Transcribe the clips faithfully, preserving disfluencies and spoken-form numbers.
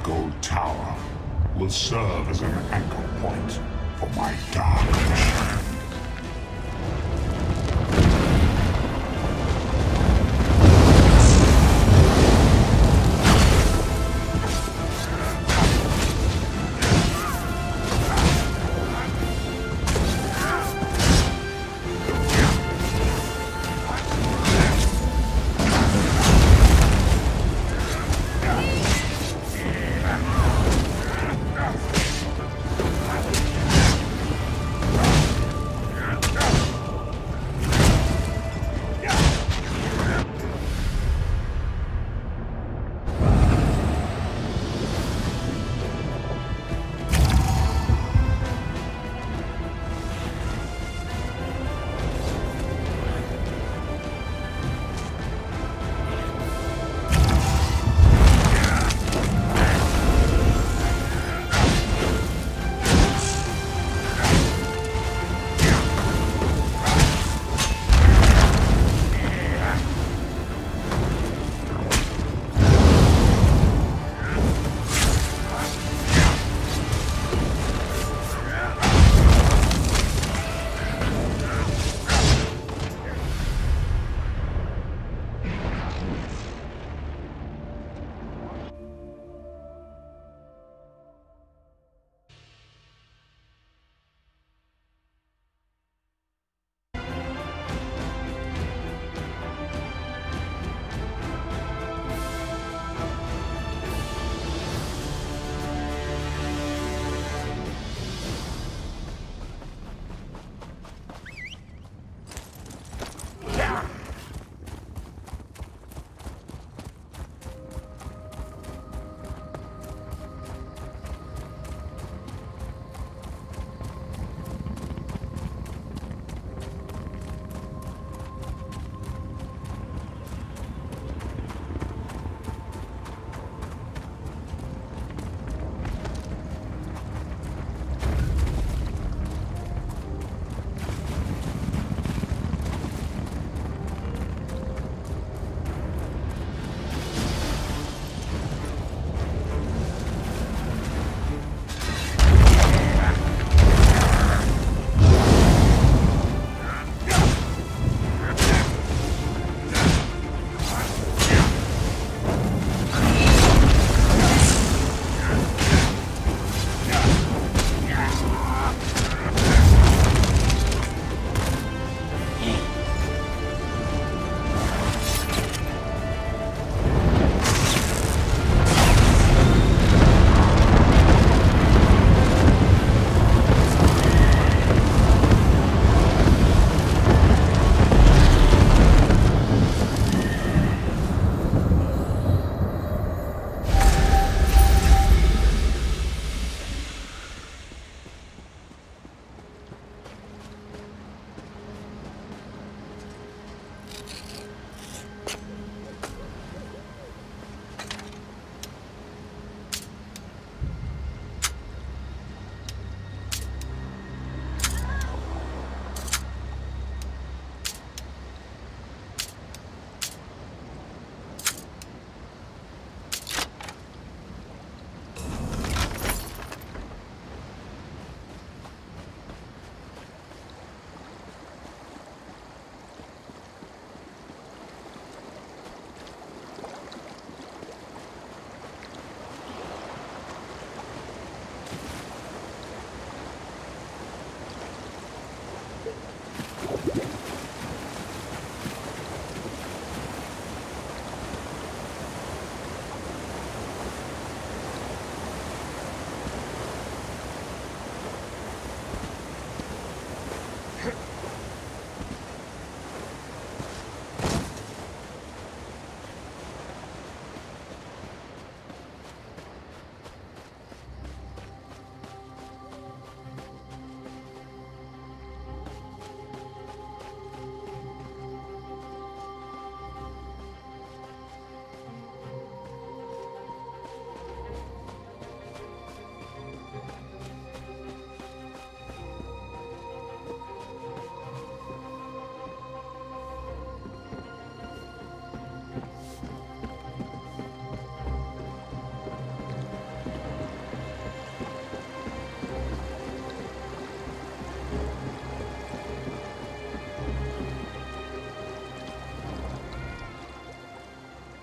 gold tower will serve as an anchor point for my dark mission.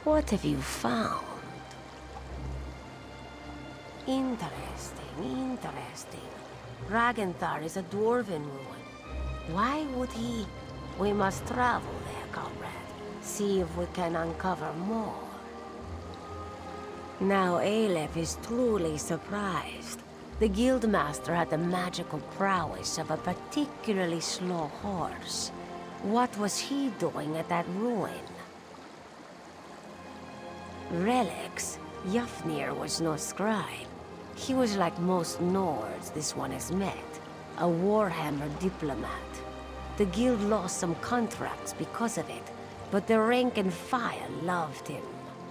What have you found? Interesting, interesting. Ragnthar is a dwarven ruin. Why would he? We must travel there, comrade. See if we can uncover more. Now Aleph is truly surprised. The Guildmaster had the magical prowess of a particularly slow horse. What was he doing at that ruin? Relics? Jafnir was no scribe. He was like most Nords this one has met. A Warhammer diplomat. The guild lost some contracts because of it, but the rank and file loved him.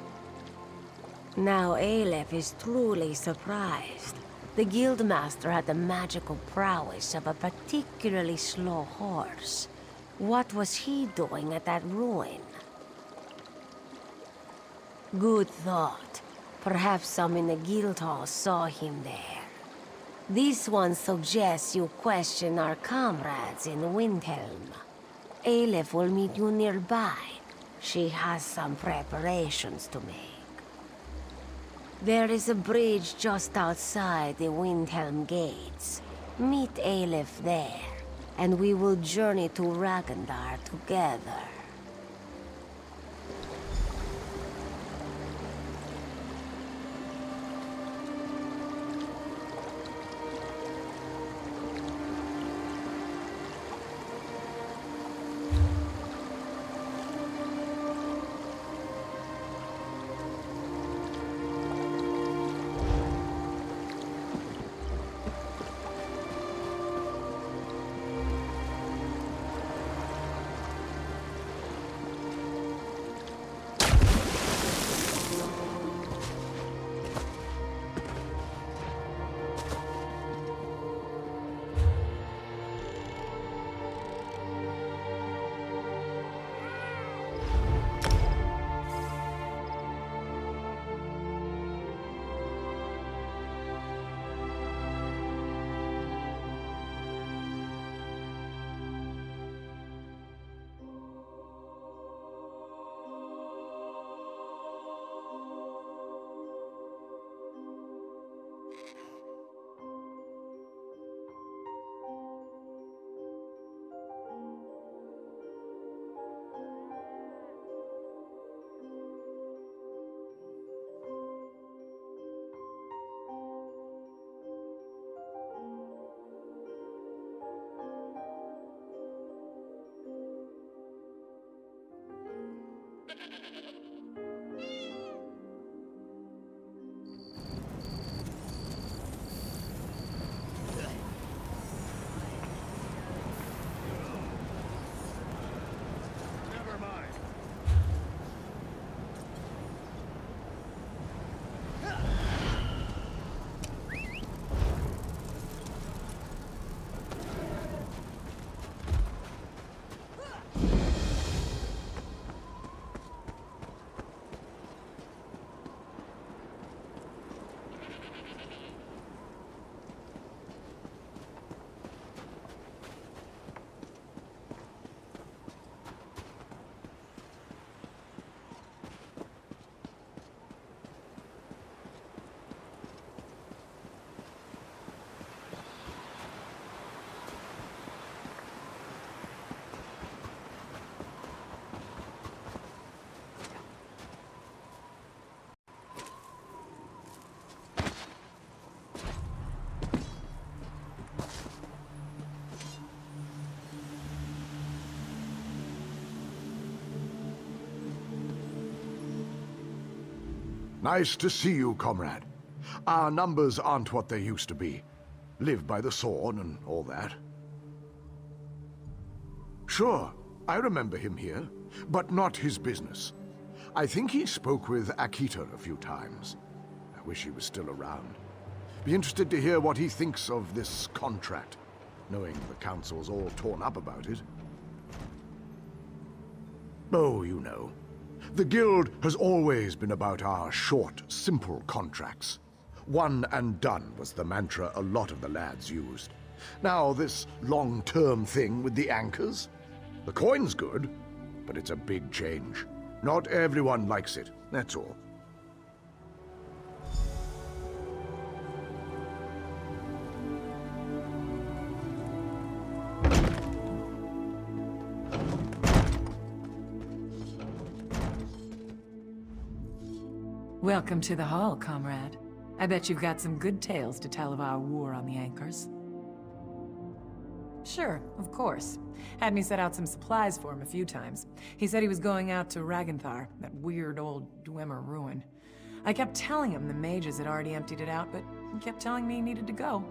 Now Aleph is truly surprised. The Guildmaster had the magical prowess of a particularly slow horse. What was he doing at that ruin? Good thought. Perhaps some in the guild hall saw him there. This one suggests you question our comrades in Windhelm. Aleph will meet you nearby. She has some preparations to make. There is a bridge just outside the Windhelm gates. Meet Aleph there, and we will journey to Ragnar together. Nice to see you, comrade. Our numbers aren't what they used to be. Live by the sword and all that. Sure, I remember him here, but not his business. I think he spoke with Akita a few times. I wish he was still around. Be interested to hear what he thinks of this contract, knowing the council's all torn up about it. Oh, you know. The Guild has always been about our short, simple contracts. One and done was the mantra a lot of the lads used. Now this long-term thing with the anchors? The coin's good, but it's a big change. Not everyone likes it, that's all. Welcome to the hall, comrade. I bet you've got some good tales to tell of our war on the Anchors. Sure, of course. Had me set out some supplies for him a few times. He said he was going out to Ragnthar, that weird old Dwemer ruin. I kept telling him the mages had already emptied it out, but he kept telling me he needed to go.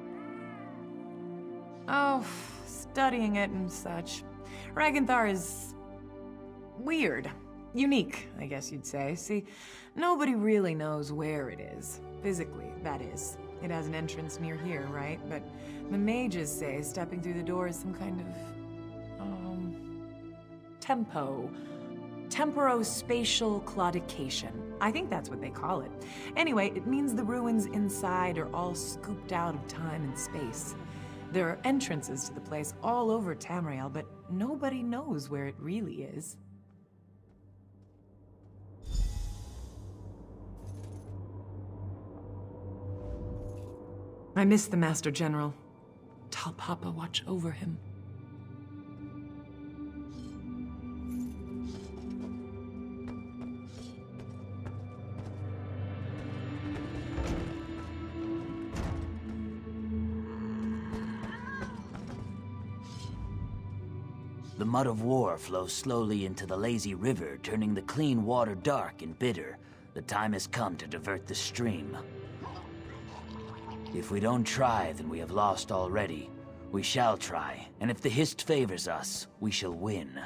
Oh, studying it and such. Ragnthar is... weird. Unique, I guess you'd say. See, nobody really knows where it is. Physically, that is. It has an entrance near here, right? But the mages say stepping through the door is some kind of... um... tempo. Temporospatial claudication. I think that's what they call it. Anyway, it means the ruins inside are all scooped out of time and space. There are entrances to the place all over Tamriel, but nobody knows where it really is. I miss the Master General. Talpapa watch over him. The mud of war flows slowly into the lazy river, turning the clean water dark and bitter. The time has come to divert the stream. If we don't try, then we have lost already. We shall try, and if the Hist favors us, we shall win.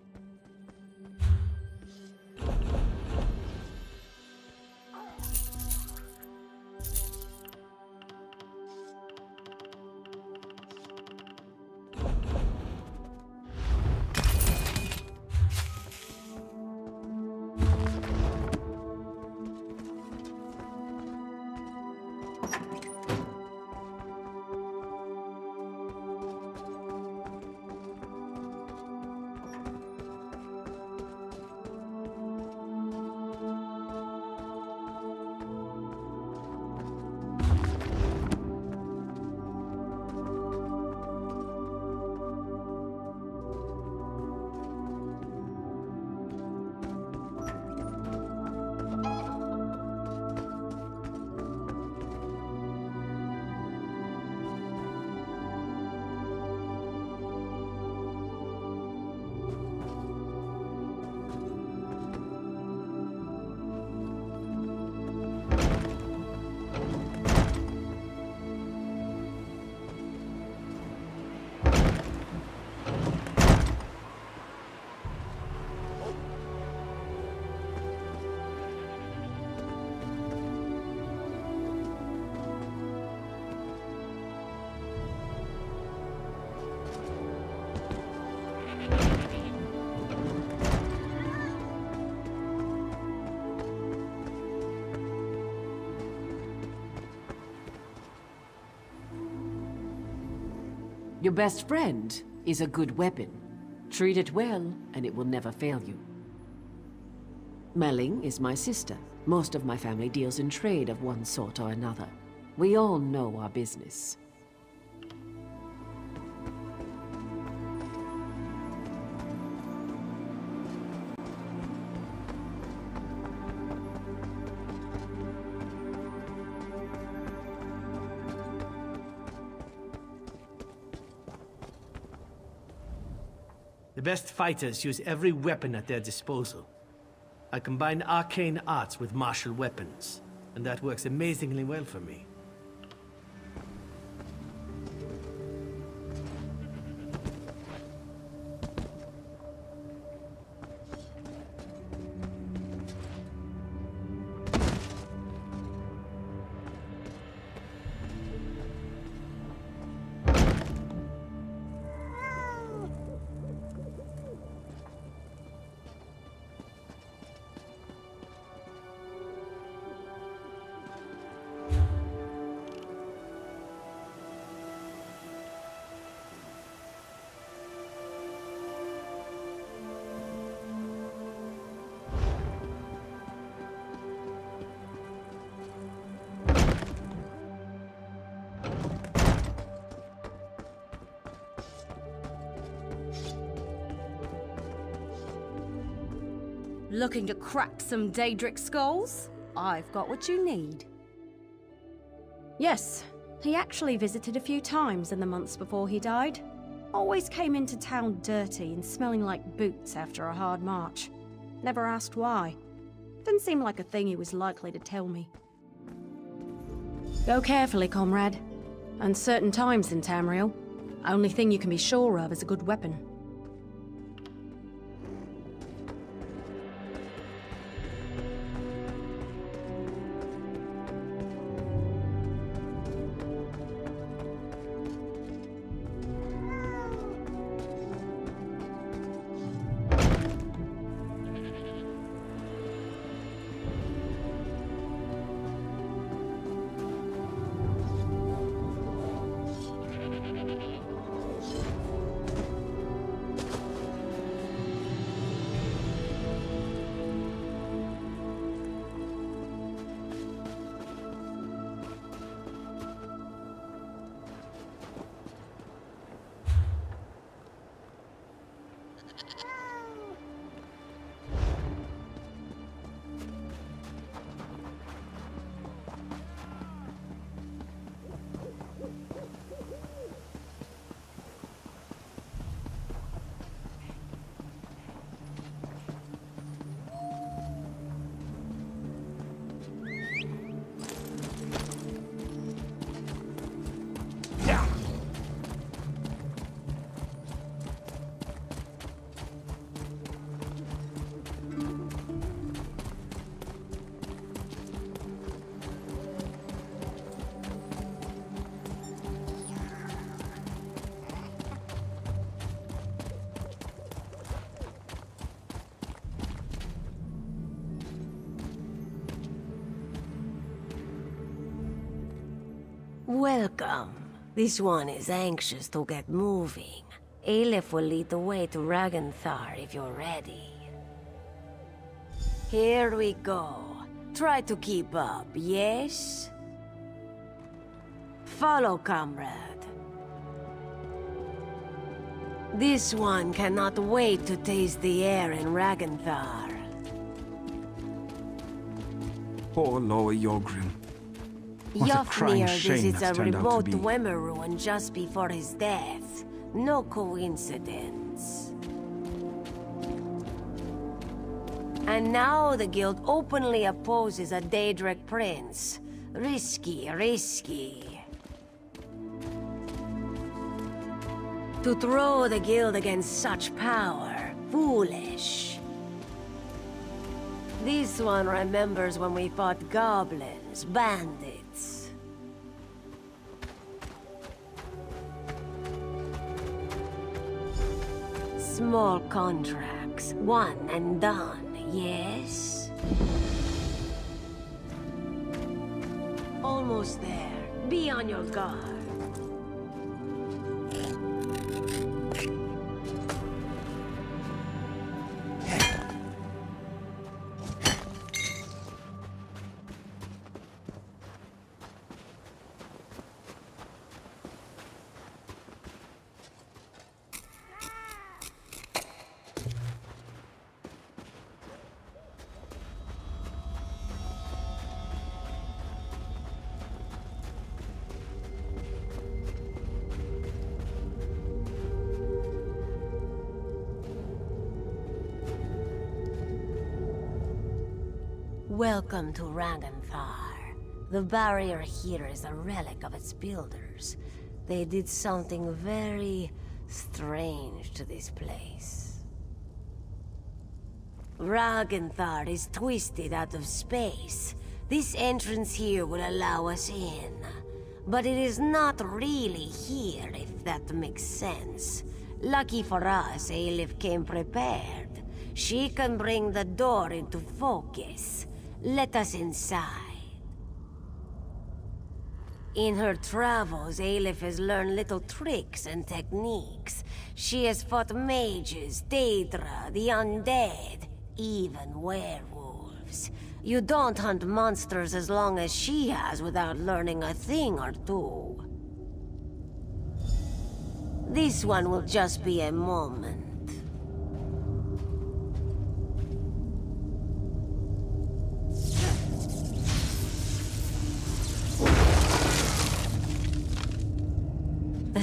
Your best friend is a good weapon. Treat it well, and it will never fail you. Melling is my sister. Most of my family deals in trade of one sort or another. We all know our business. The best fighters use every weapon at their disposal. I combine arcane arts with martial weapons, and that works amazingly well for me. Looking to crack some Daedric skulls? I've got what you need. Yes, he actually visited a few times in the months before he died. Always came into town dirty and smelling like boots after a hard march. Never asked why. Didn't seem like a thing he was likely to tell me. Go carefully, comrade. Uncertain times in Tamriel. Only thing you can be sure of is a good weapon. Welcome. This one is anxious to get moving. Aleph will lead the way to Ragnthar if you're ready. Here we go. Try to keep up, yes? Follow, comrade. This one cannot wait to taste the air in Ragnthar. Poor Loa Yogrim. What a crying Yofnir shame visits a that's turned out to remote be. Wemeruin just before his death. No coincidence. And now the guild openly opposes a Daedric prince. Risky, risky. To throw the guild against such power, foolish. This one remembers when we fought goblins, bandits. Small contracts, one and done, yes? Almost there. Be on your guard. Welcome to Ragnthar. The barrier here is a relic of its builders. They did something very strange to this place. Ragnthar is twisted out of space. This entrance here will allow us in. But it is not really here, if that makes sense. Lucky for us, Aleph came prepared. She can bring the door into focus. Let us inside. In her travels, Aleph has learned little tricks and techniques. She has fought mages, Daedra, the undead, even werewolves. You don't hunt monsters as long as she has without learning a thing or two. This one will just be a moment.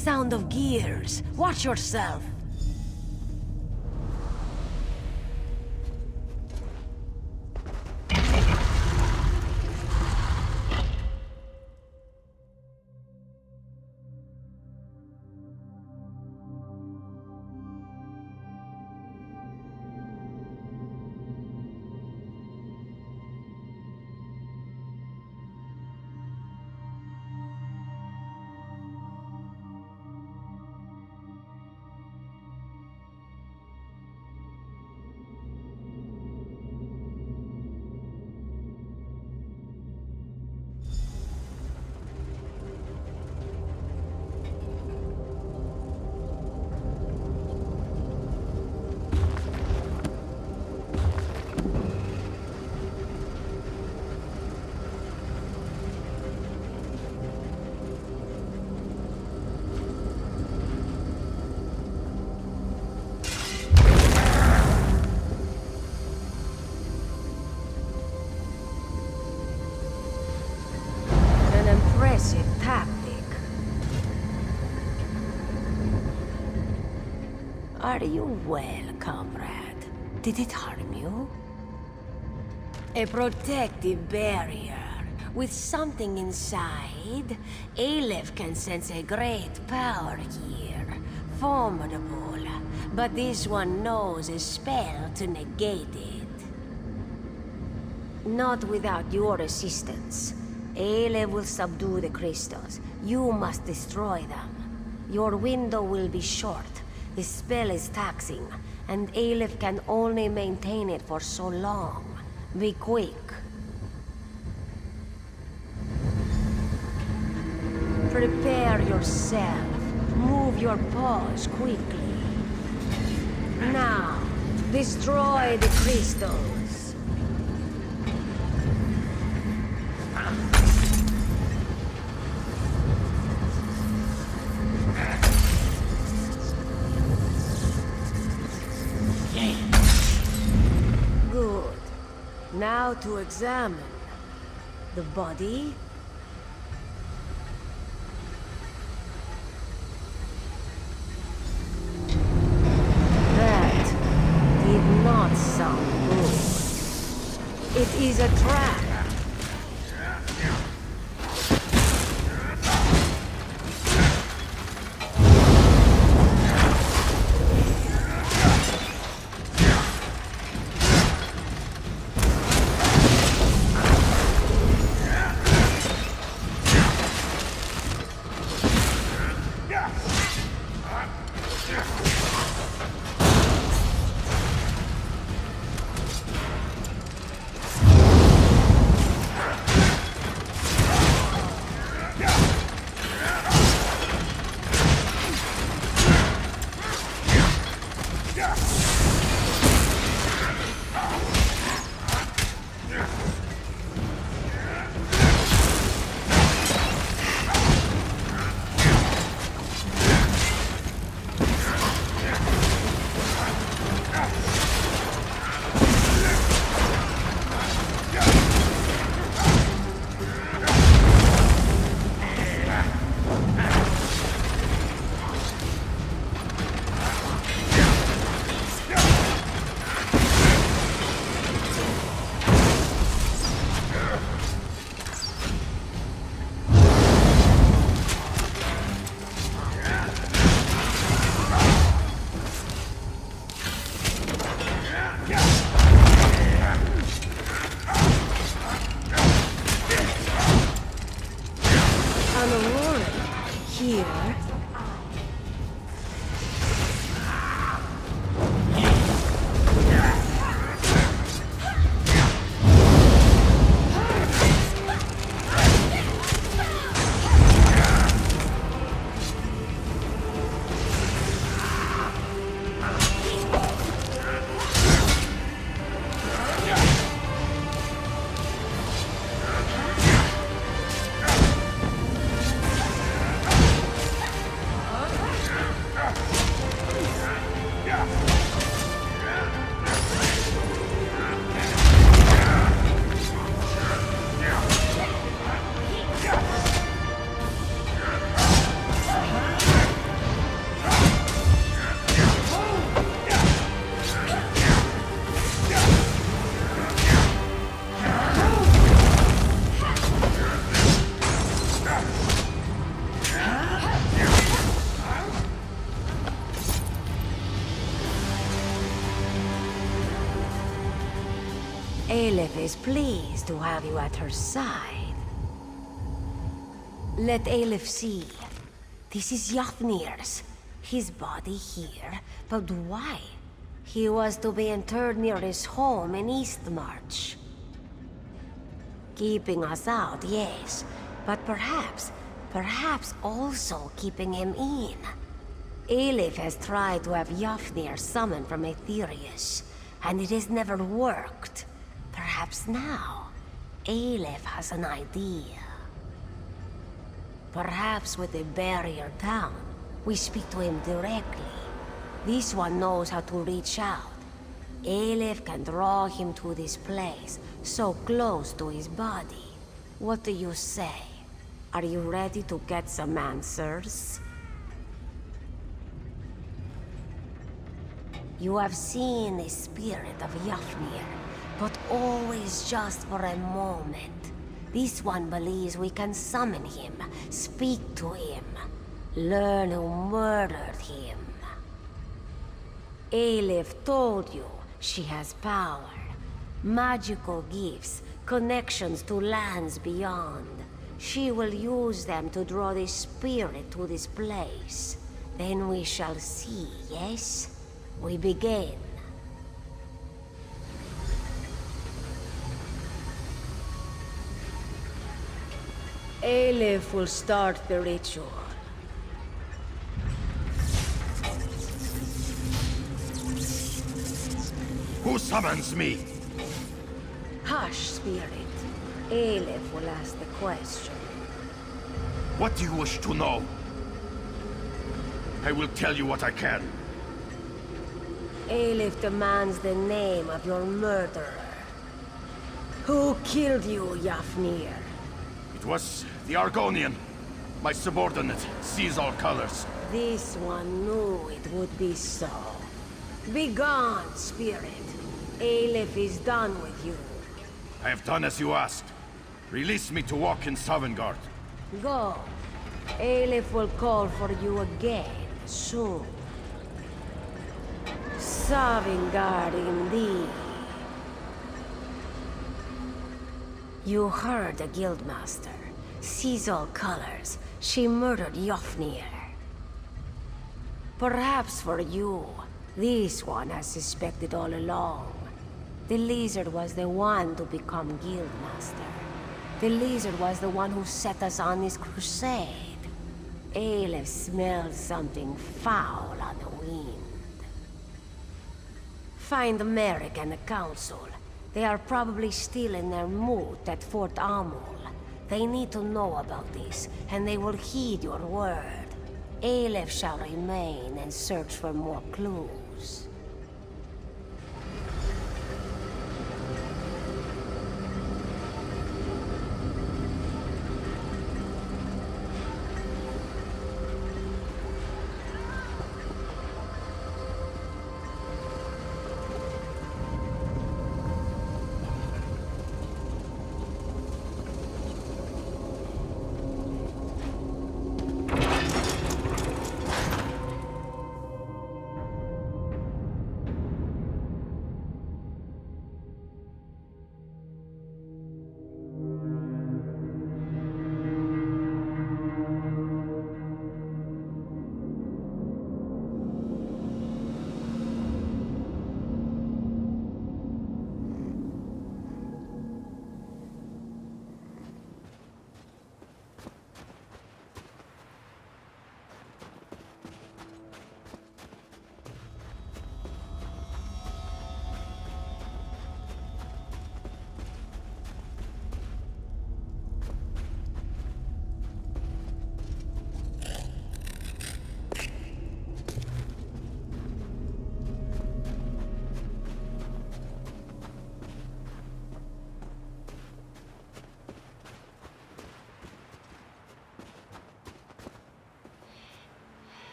sound of gears. Watch yourself. Are you well, comrade? Did it harm you? A protective barrier. With something inside, Aleph can sense a great power here. Formidable. But this one knows a spell to negate it. Not without your assistance. Aleph will subdue the crystals. You must destroy them. Your window will be short. The spell is taxing, and Aleph can only maintain it for so long. Be quick. Prepare yourself. Move your paws quickly. Now, destroy the crystals. Good. Now to examine the body. That did not sound good. It is a trap. Aelif is pleased to have you at her side. Let Aelif see. This is Yafnir's. His body here, but why? He was to be interred near his home in Eastmarch. Keeping us out, yes, but perhaps, perhaps also keeping him in. Aelif has tried to have Yafnir summoned from Aetherius, and it has never worked. Perhaps now, Aelif has an idea. Perhaps with the barrier down, we speak to him directly. This one knows how to reach out. Aelif can draw him to this place, so close to his body. What do you say? Are you ready to get some answers? You have seen the spirit of Yafnir, but always just for a moment. This one believes we can summon him, speak to him, learn who murdered him. Aelif told you she has power, magical gifts, connections to lands beyond. She will use them to draw the spirit to this place. Then we shall see, yes? We begin. Aelif will start the ritual. Who summons me? Hush, spirit. Aelif will ask the question. What do you wish to know? I will tell you what I can. Aelif demands the name of your murderer. Who killed you, Yafnir? It was the Argonian. My subordinate sees all colors. This one knew it would be so. Begone, spirit. Aelif is done with you. I have done as you asked. Release me to walk in Sovngarde. Go. Aelif will call for you again, soon. Sovngarde indeed. You heard the Guildmaster. Sees all colors. She murdered Yafnir. Perhaps for you, this one has suspected all along. The lizard was the one to become Guildmaster. The lizard was the one who set us on this crusade. Aelif smelled something foul on the wind. Find Merrick and the Council. They are probably still in their moot at Fort Amul. They need to know about this, and they will heed your word. Aelif shall remain and search for more clues.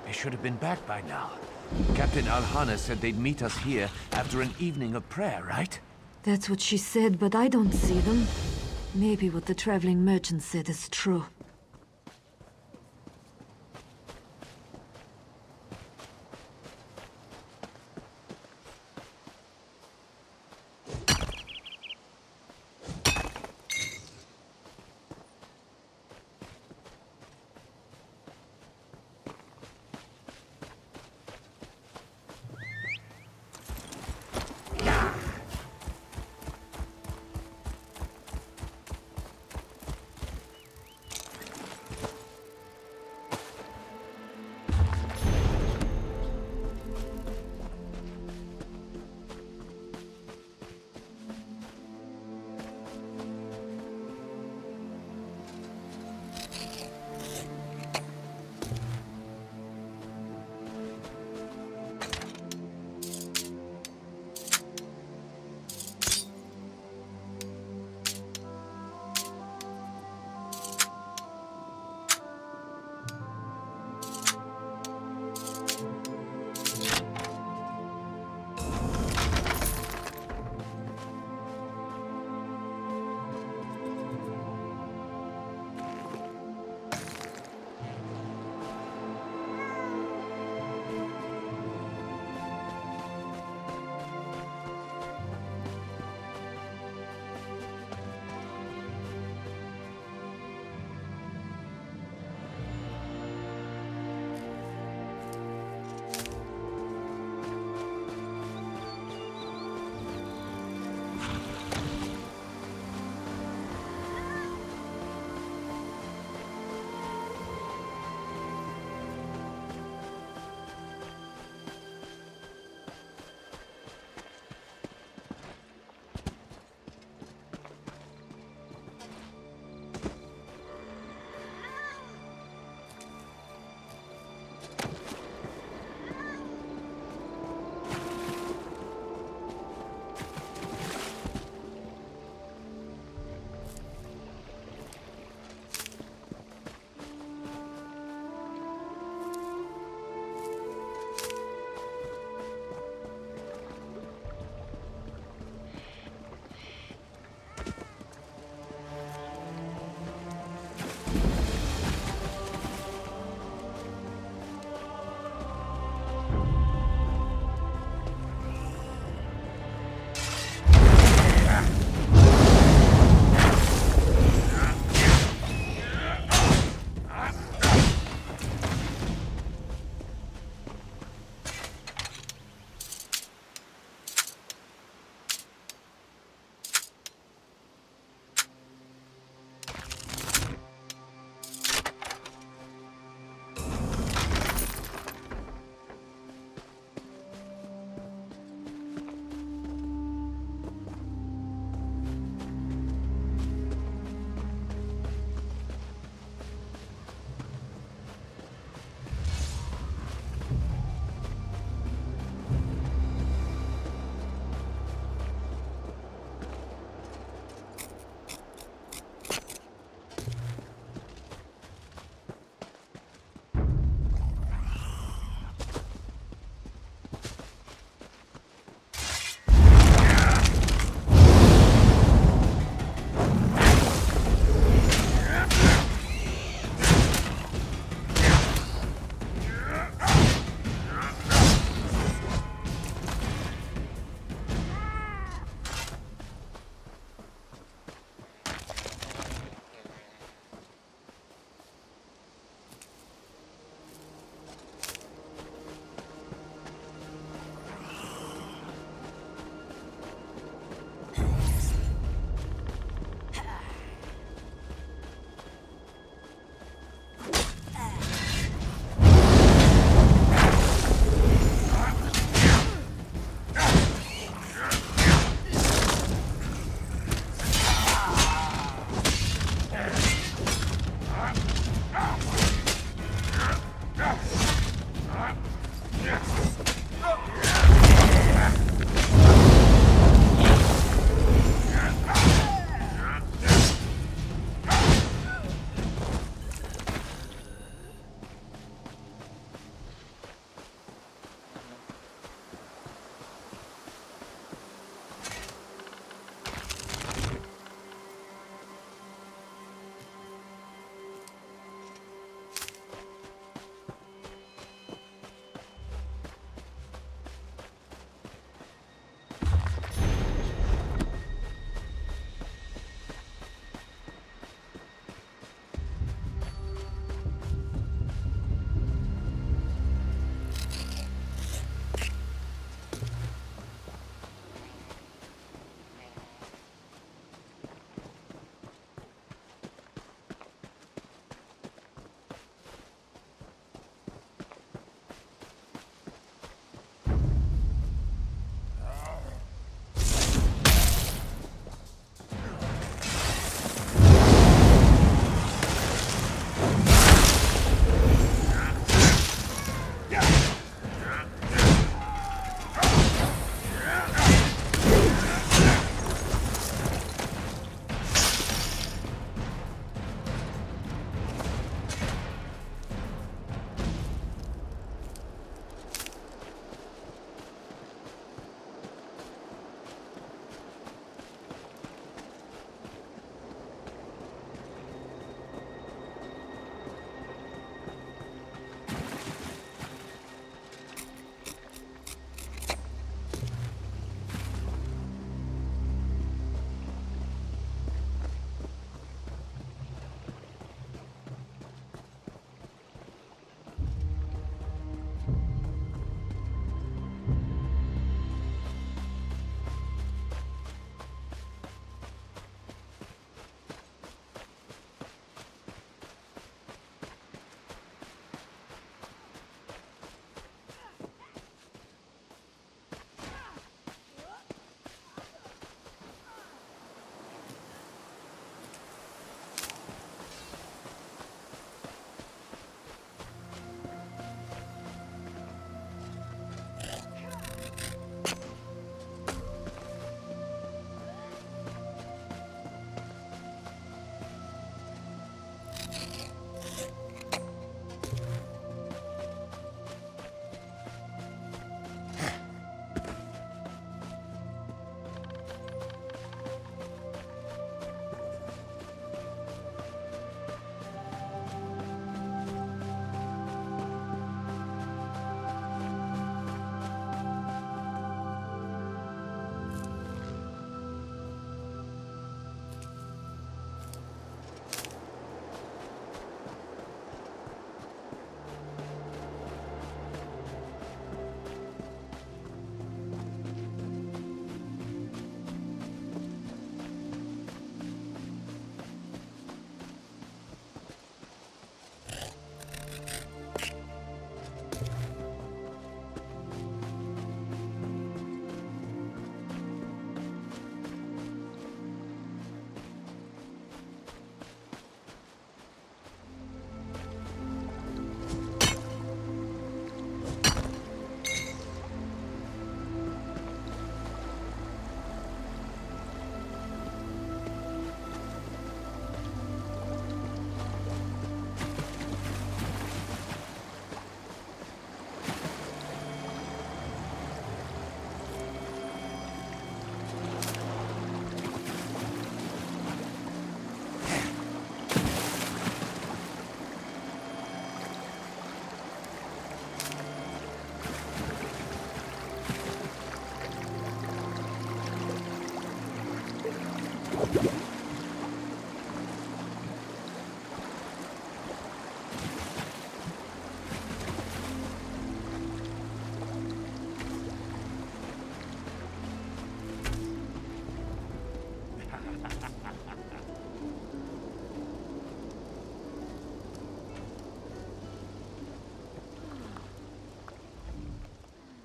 I should have been back by now. Captain Alhana said they'd meet us here after an evening of prayer, right? That's what she said, but I don't see them. Maybe what the traveling merchant said is true.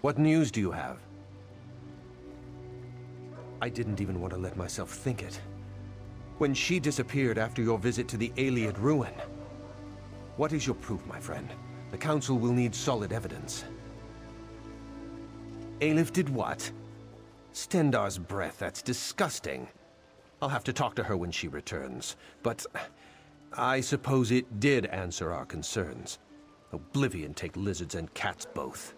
What news do you have? I didn't even want to let myself think it. When she disappeared after your visit to the Ayleid ruin. What is your proof, my friend? The Council will need solid evidence. Alif did what? Stendarr's breath, that's disgusting. I'll have to talk to her when she returns, but I suppose it did answer our concerns. Oblivion take lizards and cats both.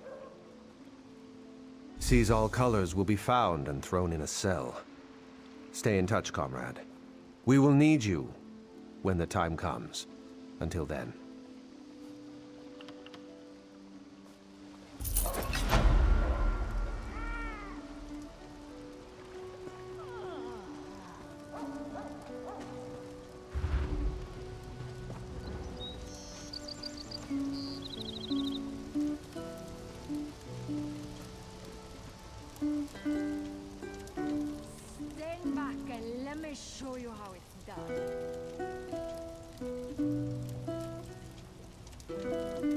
Sees all colors will be found and thrown in a cell. Stay in touch, comrade. We will need you when the time comes. Until then. Stand back and let me show you how it's done.